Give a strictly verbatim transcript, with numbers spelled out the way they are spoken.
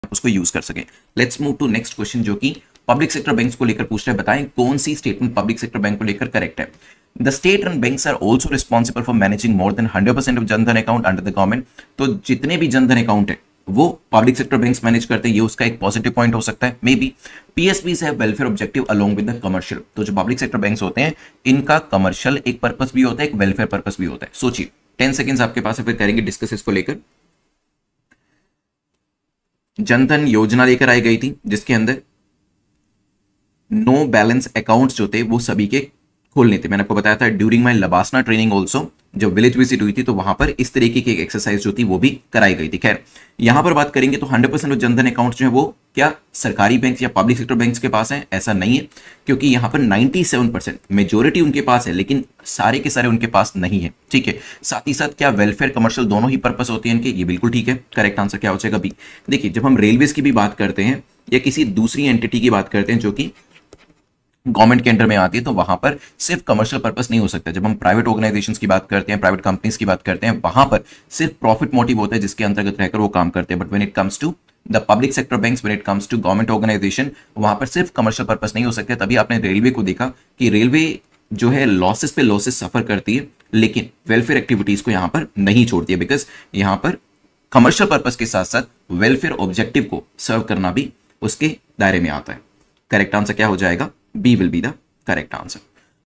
उसको यूज कर सके। Let's move to next question जो कि पब्लिक सेक्टर बैंक्स को लेकर पूछ रहे हैं। बताएं कौन सी स्टेटमेंट पब्लिक सेक्टर बैंक को लेकर करेक्ट है। The state run banks are also responsible for managing more than hundred percent of Jandhan account under the government. तो जितने भी जनधन अकाउंट है वो पब्लिक सेक्टर बैंक्स मैनेज करते हैं, ये उसका एक पॉजिटिव पॉइंट हो सकता है। Maybe PSBs have welfare objective along with the commercial. तो जो पब्लिक सेक्टर बैंक्स होते हैं इनका कमर्शियल एक पर्पस भी होता है, एक वेलफेयर पर्पस भी होता है। सोचिए टेन सेकेंड्स आपके पास है, फिर करेंगे डिस्कस इसको लेकर। जनधन योजना लेकर आई गई थी जिसके अंदर नो बैलेंस अकाउंट्स जो थे वो सभी के खोलने थे। मैंने आपको बताया था during my LBSNAA training also, जब विलेज विजिट हुई थी तो वहां पर इस तरीके की एक एक्सरसाइज जो थी वो भी कराई गई थी। खैर यहां पर बात करेंगे तो हंड्रेड परसेंट जनधन अकाउंट्स जो है वो क्या सरकारी बैंक या पब्लिक सेक्टर बैंक्स के पास है, ऐसा नहीं है, क्योंकि यहां पर सत्तानवे परसेंट मेजोरिटी उनके पास है, लेकिन सारे के सारे उनके पास नहीं है। ठीक है, साथ ही साथ क्या वेलफेयर कमर्शियल दोनों ही पर्पस होते हैं इनके, ये बिल्कुल ठीक है। करेक्ट आंसर क्या हो जाएगा बी। देखिए जब हम रेलवेज की भी बात करते हैं या किसी दूसरी एंटिटी की बात करते हैं जो कि गवर्नमेंट के अंडर में आती है, तो वहां पर सिर्फ कमर्शियल पर्पस नहीं हो सकता। जब हम प्राइवेट ऑर्गेनाइजेशंस की बात करते हैं, प्राइवेट कंपनीज की बात करते हैं, वहां पर सिर्फ प्रॉफिट मोटिव होता है जिसके अंतर्गत रहकर वो काम करते हैं। But when it comes to the public sector banks, when it comes to government organisation, वहां पर सिर्फ कमर्शियल पर्पस नहीं हो सकते। तभी आपने रेलवे को देखा कि रेलवे जो है लॉसेस पे लॉसेस सफर करती है, लेकिन वेलफेयर एक्टिविटीज को यहां पर नहीं छोड़ती है, बिकॉज यहां पर कमर्शियल पर्पस के साथ साथ वेलफेयर ऑब्जेक्टिव को सर्व करना भी उसके दायरे में आता है। करेक्ट आंसर क्या हो जाएगा, B will be the correct answer।